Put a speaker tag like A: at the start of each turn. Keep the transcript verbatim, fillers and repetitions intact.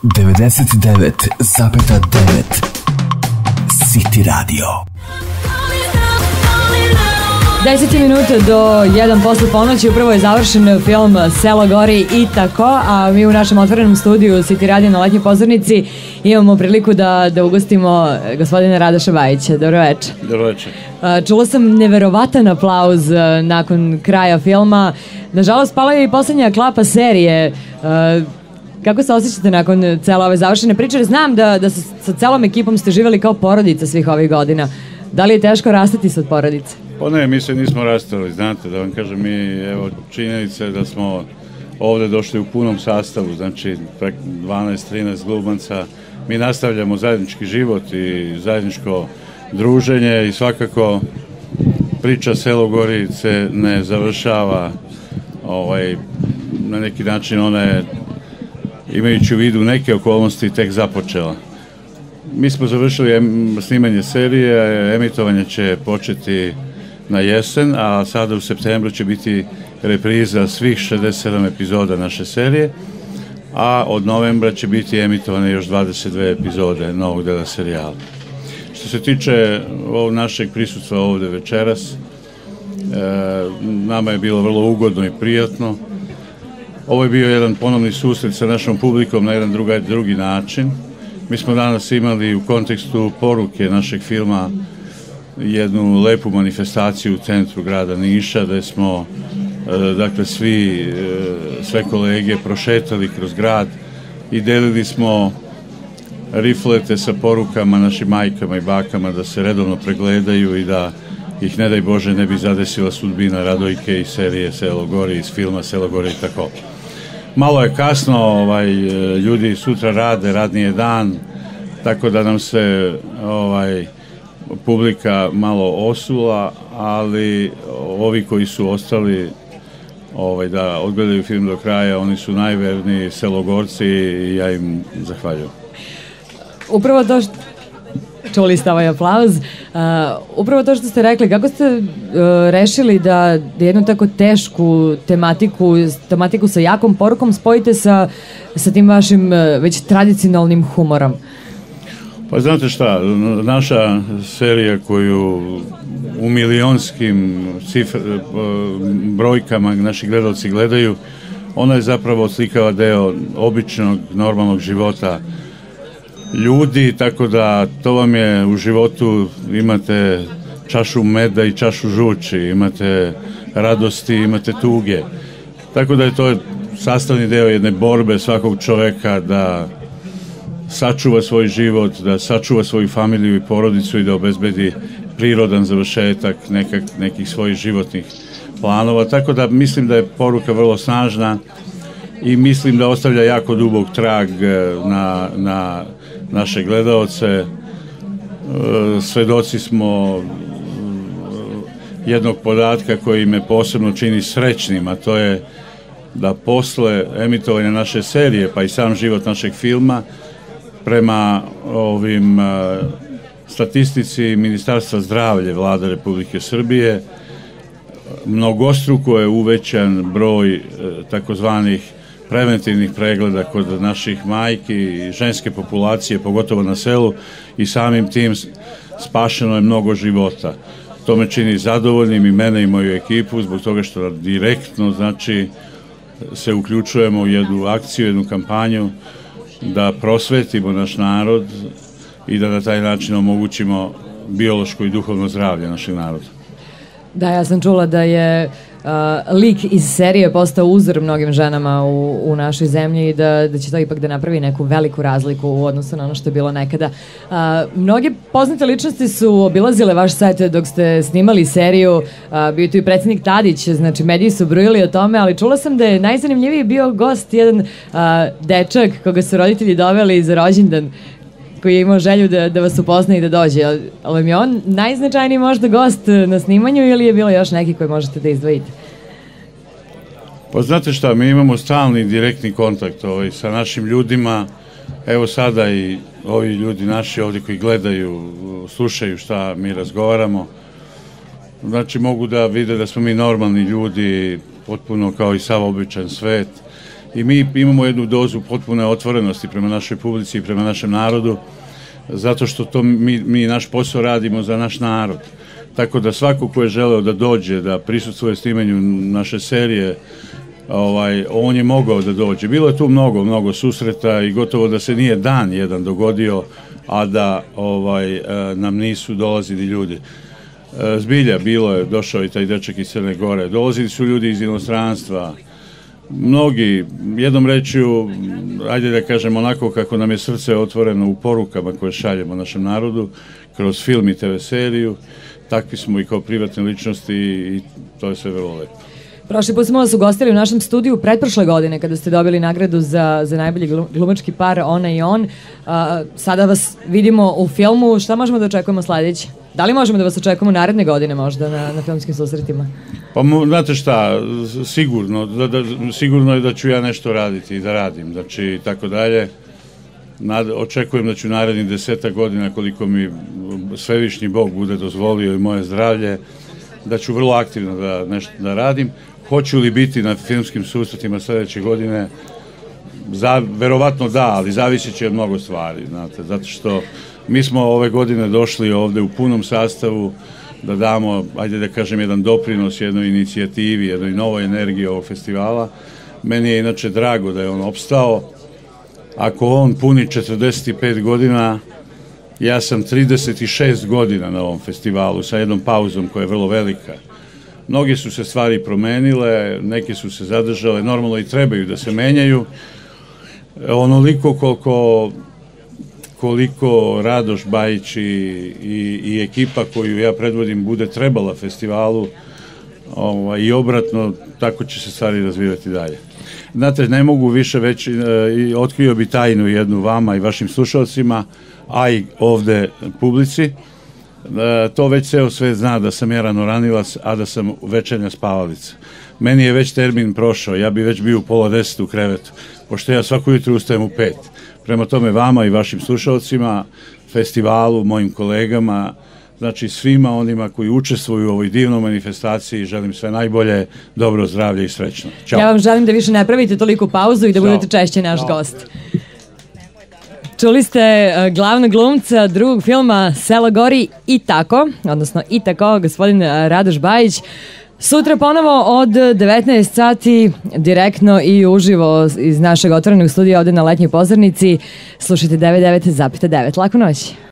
A: devedeset devet zarez devet City Radio.
B: deset minuta do jedan posle ponoći, upravo je završen film Selo gori i tako, a mi u našem otvorenom studiju City Radio na letnjoj pozornici imamo priliku da, da ugostimo gospodina Radoša Bajića. Dobro večer.
C: Dobro večer.
B: Čula sam neverovatan aplauz nakon kraja filma. Nažalost, pala je i poslednja klapa serije. Kako se osjećate nakon cele ove završene priče? Znam da, da sa celom ekipom ste živjeli kao porodica svih ovih godina. Da li je teško rastati se od porodice?
C: Pa ne, mi se nismo rastali, znate, da vam kažem, mi, evo, činjenica je da smo ovde došli u punom sastavu, znači preko dvanaest trinaest glumaca, mi nastavljamo zajednički život i zajedničko druženje i svakako priča Selo gori se ne završava, ovaj, na neki način ona je, imajući u vidu neke okolnosti, tek započela. Mi smo završili snimanje serije, emitovanje će početi na jesen, a sada u septembru će biti repriza svih šezdeset sedam epizoda naše serije, a od novembra će biti emitovane još dvadeset dve epizode novog dela serijala. Što se tiče ovog našeg prisustva ovde večeras, e, nama je bilo vrlo ugodno i prijatno. Ovo je bio jedan ponovni susret sa našom publikom na jedan druga, drugi način. Mi smo danas imali u kontekstu poruke našeg filma jednu lepu manifestaciju u centru grada Niša, gde smo, dakle, svi, sve kolege prošetali kroz grad i delili smo riflete sa porukama našim majkama i bakama da se redovno pregledaju i da ih, ne daj Bože, ne bi zadesila sudbina Radojke iz serije Selo gori, iz filma Selo gori i tako. Malo je kasno, ovaj, ljudi sutra rade, radni je dan, tako da nam se ovaj, publika malo osula, ali ovi koji su ostali ovaj, da odgledaju film do kraja, oni su najverniji Selogorci i ja im zahvaljujem.
B: Upravo to što... Čuli ste ovaj aplauz. Uh, upravo to što ste rekli, kako ste uh, rešili da, da jednu tako tešku tematiku, tematiku sa jakom porukom spojite sa, sa tim vašim uh, već tradicionalnim humorom?
C: Pa znate šta, naša serija koju u milionskim cifr, brojkama naši gledalci gledaju, ona je zapravo oslikava deo običnog, normalnog života ljudi, tako da to vam je u životu, imate čašu meda i čašu žuči, imate radosti, imate tuge. Tako da je to sastavni deo jedne borbe svakog čoveka da sačuva svoj život, da sačuva svoju familiju i porodicu i da obezbedi prirodan završetak nekak, nekih svojih životnih planova. Tako da mislim da je poruka vrlo snažna i mislim da ostavlja jako dubok trag na, na naše gledaoce. Svedoci smo jednog podatka koji me posebno čini srećnim, a to je da posle emitovanja naše serije, pa i sam život našeg filma, prema ovim statistici Ministarstva zdravlja Vlade Republike Srbije, mnogostruko je uvećan broj takozvanih preventivnih pregleda kod naših majki i ženske populacije, pogotovo na selu, i samim tim spašeno je mnogo života. To me čini zadovoljnim i mene i moju ekipu, zbog toga što direktno, znači, se uključujemo u jednu akciju, jednu kampanju da prosvetimo naš narod i da na taj način omogućimo biološko i duhovno zdravlje našeg naroda.
B: Da, ja sam čula da je uh, lik iz serije postao uzor mnogim ženama u, u našoj zemlji i da, da će to ipak da napravi neku veliku razliku u odnosu na ono što je bilo nekada. Uh, mnoge poznate ličnosti su obilazile vaš set dok ste snimali seriju, uh, bio tu i predsjednik Tadić, znači mediji su brujili o tome, ali čula sam da je najzanimljiviji bio gost jedan uh, dečak koga su roditelji doveli za rođendan, koji je imao želju da, da vas upozna i da dođe. Ali je on najznačajniji možda gost na snimanju ili je bilo još neki koji možete da izdvojite?
C: Pa znate šta, mi imamo stalni direktni kontakt ovaj, sa našim ljudima. Evo sada i ovi ljudi naši ovdje koji gledaju, slušaju šta mi razgovaramo. Znači mogu da vide da smo mi normalni ljudi, potpuno kao i sav običan svet. i mi imamo jednu dozu potpune otvorenosti prema našoj publici i prema našem narodu, zato što to mi, mi naš posao radimo za naš narod. Tako da svako ko je želeo da dođe, da prisustvuje snimanju naše serije, ovaj, on je mogao da dođe. Bilo je tu mnogo, mnogo susreta i gotovo da se nije dan jedan dogodio, a da ovaj, nam nisu dolazili ljudi. Zbilja, bilo je, došao i taj dečak iz Crne Gore, dolazili su ljudi iz inostranstva, mnogi, jednom rečju, ajde da kažem onako kako nam je srce otvoreno u porukama koje šaljemo našem narodu, kroz film i te ve seriju, takvi smo i kao privatne ličnosti i to je sve vrlo lepo.
B: Prošli put smo vas ugostili u našem studiju pretprošle godine kada ste dobili nagradu za, za najbolji glumački par Ona i on. A, sada vas vidimo u filmu. Šta možemo da očekujemo sledeće? Da li možemo da vas očekujemo naredne godine možda na, na filmskim susretima?
C: Pa znate šta, sigurno, da, da, sigurno je da ću ja nešto raditi i da radim, znači tako dalje. Nad, očekujem da ću narednih deseta godina, koliko mi svevišnji Bog bude dozvolio i moje zdravlje, da ću vrlo aktivno da nešto da radim. Hoću li biti na filmskim susretima sledeće godine? Za, verovatno da, ali zavisit će od mnogo stvari, znate, zato što mi smo ove godine došli ovde u punom sastavu da damo, ajde da kažem, jedan doprinos jednoj inicijativi, jednoj novoj energiji ovog festivala. Meni je inače drago da je on opstao. Ako on puni četrdeset pet godina, ja sam trideset šest godina na ovom festivalu sa jednom pauzom koja je vrlo velika. Mnoge su se stvari promenile, neke su se zadržale, normalno i trebaju da se menjaju. Onoliko koliko, koliko Radoš Bajić i, i, i ekipa koju ja predvodim bude trebala festivalu, ovaj, i obratno, tako će se stvari razvijati dalje. Znate, ne mogu više već, e, otkrio bi tajnu jednu vama i vašim slušalcima, a i ovde publici. E, to već ceo svet zna da sam ja ranoranilac, a da sam večernja spavalica. Meni je već termin prošao, ja bi već bio u pola deset u krevetu, pošto ja svako jutro ustajem u pet. Prema tome vama i vašim slušalcima, festivalu, mojim kolegama, znači svima onima koji učestvuju u ovoj divnoj manifestaciji, želim sve najbolje, dobro zdravlje i srećno. Ćao. Ja
B: vam želim da više ne pravite toliko pauzu i da Ćao. budete češće naš Ćao. gost. Čuli ste glavnog glumca drugog filma Selo gori i tako, odnosno i tako, gospodin Radoš Bajić. Sutra ponovo od devetnaest sati direktno i uživo iz našeg otvorenog studija ovde na Letnjoj pozornici. Slušajte devedeset devet zarez devet. Laku noć.